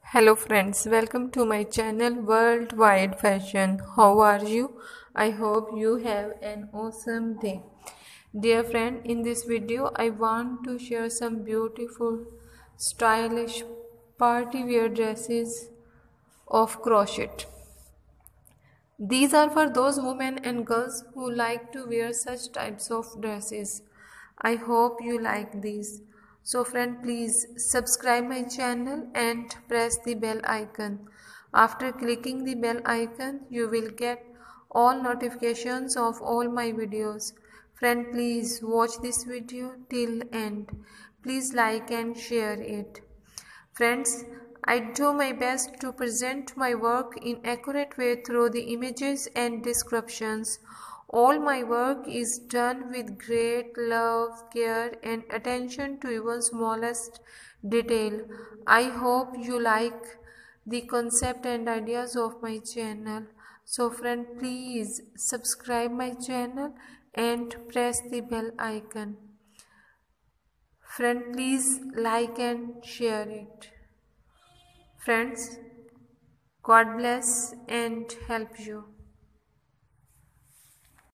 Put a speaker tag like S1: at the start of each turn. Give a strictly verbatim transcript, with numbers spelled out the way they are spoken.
S1: Hello friends, welcome to my channel Worldwide Fashion. How are you? I hope you have an awesome day. Dear friend, in this video I want to share some beautiful, stylish party wear dresses of crochet. These are for those women and girls who like to wear such types of dresses. I hope you like these. So friend, please subscribe my channel and press the bell icon. After clicking the bell icon, you will get all notifications of all my videos. Friend, please watch this video till end. Please like and share it. Friends, I do my best to present my work in accurate way through the images and descriptions. All my work is done with great love, care and attention to even smallest detail. I hope you like the concept and ideas of my channel. So friend, please subscribe my channel and press the bell icon. Friend, please like and share it. Friends, God bless and help you.